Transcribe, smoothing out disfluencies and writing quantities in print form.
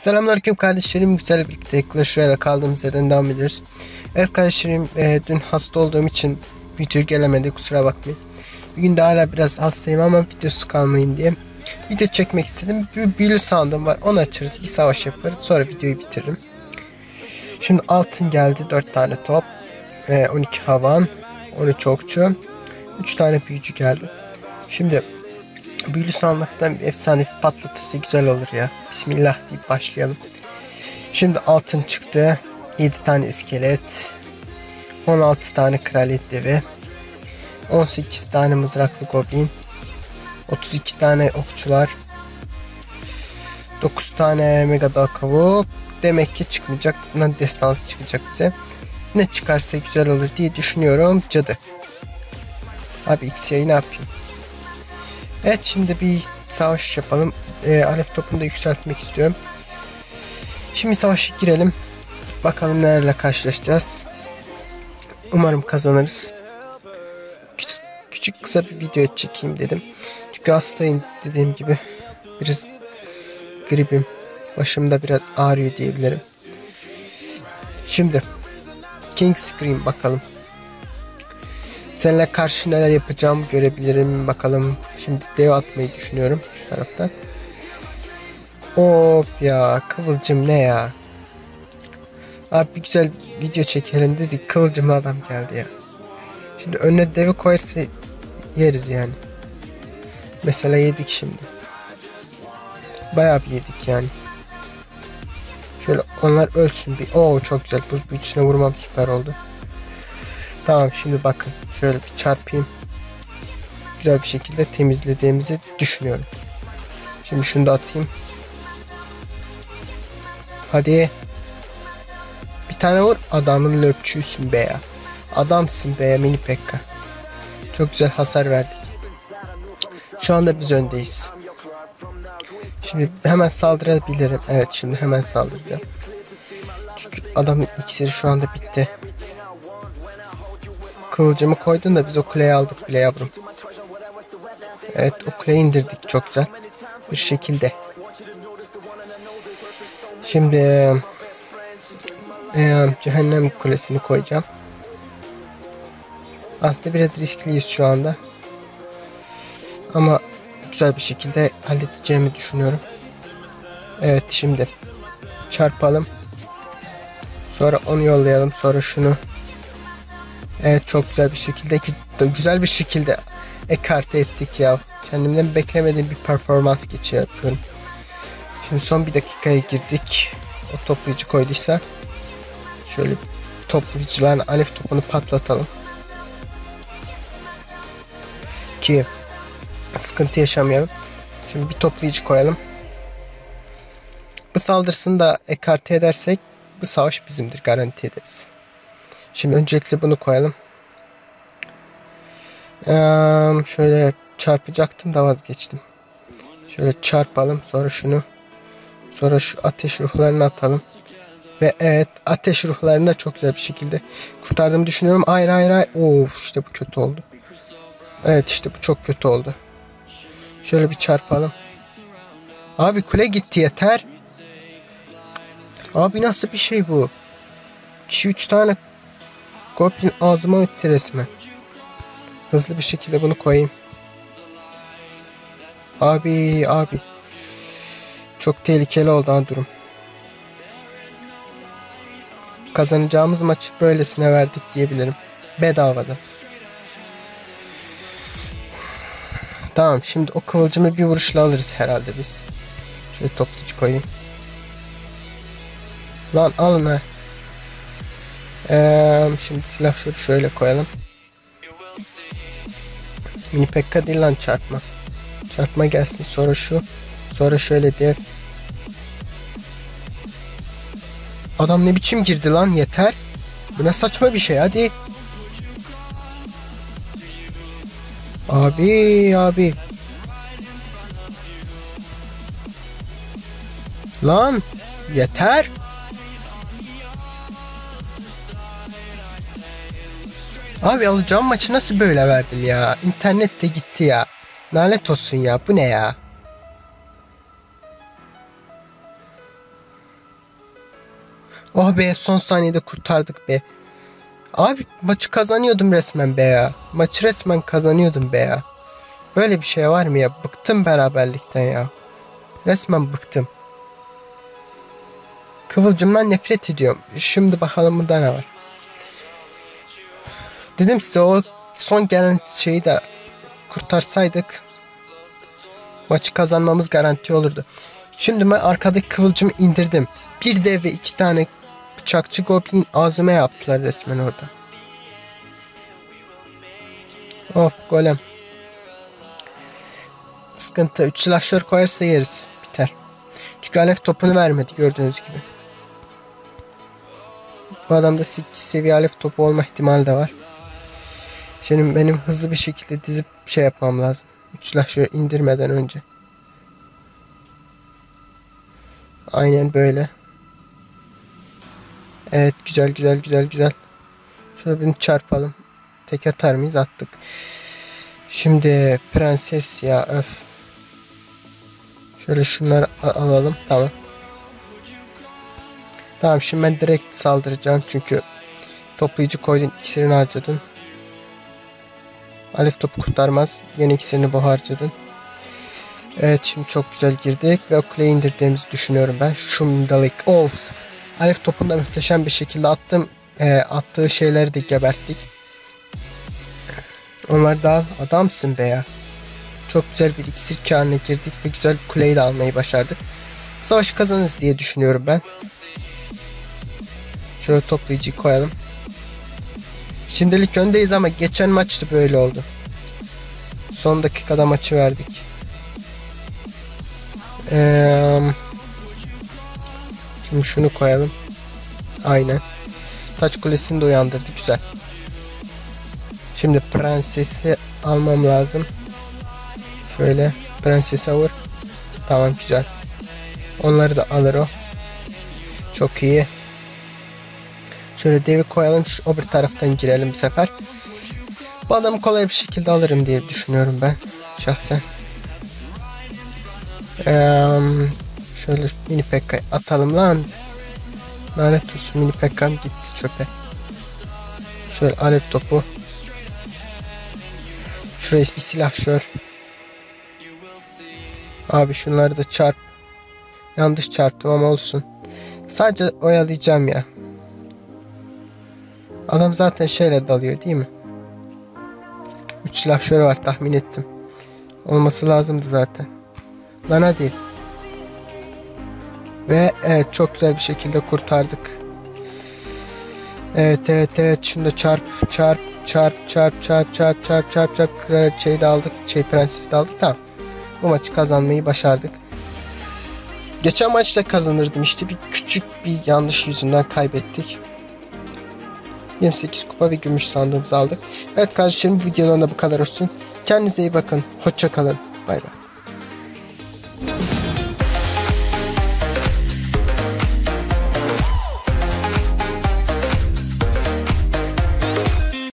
Selamünaleyküm kardeşlerim. Güzel birlikte Clash Royale'e kaldığımız yerden devam ediyoruz. Evet kardeşlerim, dün hasta olduğum için video gelemedi, kusura bakmayın. Bugün de hala biraz hastayım ama videosu kalmayın diye video çekmek istedim. Bir büyülü sandığım var, onu açarız, bir savaş yaparız, sonra videoyu bitiririm. Şimdi altın geldi, 4 tane top, 12 havan, 13 okçu, 3 tane büyücü geldi. Şimdi büyülü sandıktan bir efsane patlatırsa güzel olur ya. Bismillah deyip başlayalım. Şimdi altın çıktı. 7 tane iskelet. 16 tane kraliyet devi. 18 tane mızraklı goblin. 32 tane okçular. 9 tane mega dal kavuk. Demek ki çıkmayacak. Destansı çıkacak bize. Ne çıkarsa güzel olur diye düşünüyorum. Cadı. Abi X'yi ne yapayım? Evet, şimdi bir savaş yapalım. Alef topunu da yükseltmek istiyorum. Şimdi savaşa girelim. Bakalım nelerle karşılaşacağız. Umarım kazanırız. Küçük kısa bir video çekeyim dedim. Çünkü hastayım, dediğim gibi. Biraz gripim. Başımda biraz ağrıyor diyebilirim. Şimdi King Scream bakalım. Seninle karşı neler yapacağım görebilirim bakalım. Şimdi dev atmayı düşünüyorum şu taraftan. Hop ya, kıvılcım ne ya? Abi bir güzel video çekelim dedik, kıvılcımlı adam geldi ya. Şimdi önüne devi koyarsa yeriz yani. Mesela yedik şimdi. Bayağı bir yedik yani. Şöyle onlar ölsün bir. Oo çok güzel, buz büyücüsüne vurmam süper oldu. Tamam, şimdi bakın şöyle bir çarpayım. Güzel bir şekilde temizlediğimizi düşünüyorum. Şimdi şunu da atayım. Hadi. Bir tane vur. Adamın löpçüysün be ya. Adamsın be ya mini Pekka. Çok güzel hasar verdik. Şu anda biz öndeyiz. Şimdi hemen saldırabilirim. Evet, şimdi hemen saldıracağım. Çünkü adamın iksiri şu anda bitti. Kıvılcımı koydun da biz o kuleyi aldık bile yavrum. Evet, o kuleyi indirdik çok güzel bir şekilde. Şimdi cehennem kulesini koyacağım. Aslında biraz riskliyiz şu anda. Ama güzel bir şekilde halledeceğimi düşünüyorum. Evet, şimdi çarpalım. Sonra onu yollayalım. Sonra şunu. Evet, çok güzel bir şekilde ekarte ettik ya. Kendimden beklemediğim bir performans yapıyorum. Şimdi son bir dakikaya girdik. O toplayıcı koyduysa şöyle toplayıcıların alef topunu patlatalım ki sıkıntı yaşamayalım. Şimdi bir toplayıcı koyalım. Bu saldırısını da ekarte edersek bu savaş bizimdir, garanti ederiz. Şimdi öncelikle bunu koyalım. Şöyle çarpacaktım da vazgeçtim. Şöyle çarpalım, sonra şunu, sonra şu ateş ruhlarını atalım. Ve evet, ateş ruhlarını da çok güzel bir şekilde kurtardığımı düşünüyorum. Hayır hayır hayır. Of, işte bu kötü oldu. Evet, işte bu çok kötü oldu. Şöyle bir çarpalım. Abi kule gitti, yeter. Abi nasıl bir şey bu? Kişi 3 tane goblin ağzıma etti resmen. Hızlı bir şekilde bunu koyayım. Abi. Çok tehlikeli oldu ha durum. Kazanacağımız maçı böylesine verdik diyebilirim. Bedavada. Tamam, şimdi o kıvılcımı bir vuruşla alırız herhalde biz. Şöyle toplayıcı koyayım. Lan alın ha. Şimdi silah şöyle koyalım. Mini Pekka değil lan, çarpma. Çarpma gelsin, sonra şu. Sonra şöyle dev. Adam ne biçim girdi lan, yeter. Bu ne saçma bir şey, hadi. Abi. Lan yeter. Abi alacağım maçı nasıl böyle verdim ya. İnternet de gitti ya. Lanet olsun ya, bu ne ya. Oh be, son saniyede kurtardık be. Abi maçı kazanıyordum resmen be ya. Maçı resmen kazanıyordum be ya. Böyle bir şey var mı ya? Bıktım beraberlikten ya. Resmen bıktım. Kıvılcımdan nefret ediyorum. Şimdi bakalım burada ne var. Dedim size, o son gelen şeyi de kurtarsaydık maçı kazanmamız garanti olurdu. Şimdi ben arkadaki kıvılcımı indirdim. Bir dev ve 2 tane bıçakçı goblin ağzıma yaptılar resmen orada. Of golem. Sıkıntı. 3 silahşör koyarsa yeriz. Biter. Çünkü alev topunu vermedi gördüğünüz gibi. Bu adamda 8 seviye alev topu olma ihtimali de var. Şimdi benim hızlı bir şekilde dizip şey yapmam lazım. 3 silahşörü indirmeden önce. Aynen böyle. Evet, güzel güzel güzel güzel. Şöyle bir çarpalım. Tek atar mıyız? Attık. Şimdi prenses ya, öf. Şöyle şunları alalım. Tamam. Tamam, şimdi ben direkt saldıracağım. Çünkü toplayıcı koydun, iksirini harcadın. Alev topu kurtarmaz. Yeni iksirini bu harcadın. Evet, şimdi çok güzel girdik ve o kuleyi indirdiğimizi düşünüyorum ben. Şundalık. Of. Alev topunu da muhteşem bir şekilde attım. Attığı şeyleri de geberttik. Onlar da adamsın be ya. Çok güzel bir iksir kârına girdik ve güzel bir kuleyi de almayı başardık. Savaşı kazanırız diye düşünüyorum ben. Şöyle toplayıcıyı koyalım. Şimdilik öndeyiz ama geçen maçta böyle oldu. Son dakikada maçı verdik. Şimdi şunu koyalım. Aynen. Taç kulesini de uyandırdı. Güzel. Şimdi prensesi almam lazım. Şöyle prensesi vur. Tamam, güzel. Onları da alır o. Çok iyi. Şöyle devi koyalım. Şu öbür taraftan girelim bir sefer. Bu adamı kolay bir şekilde alırım diye düşünüyorum ben. Şahsen. Şöyle mini Pekka'yı atalım lan. Lanet olsun, mini Pekka'm gitti çöpe. Şöyle alev topu. Şuraya bir silahşör. Abi şunları da çarp. Yanlış çarptım ama olsun. Sadece oyalayacağım ya. Adam zaten şeyle dalıyor değil mi? 3 silahşörü var, tahmin ettim. Olması lazımdı zaten. Lan hadi. Ve evet, çok güzel bir şekilde kurtardık. Evet evet evet, şunu da çarp. Şeyi de aldık. Prensesi de aldık. Tamam. Bu maçı kazanmayı başardık. Geçen maçta kazanırdım işte, bir küçük bir yanlış yüzünden kaybettik. 28 kupa ve gümüş sandığımızı aldık. Evet kardeşlerim, bu videodan da bu kadar olsun. Kendinize iyi bakın. Hoşça kalın. Bay bay.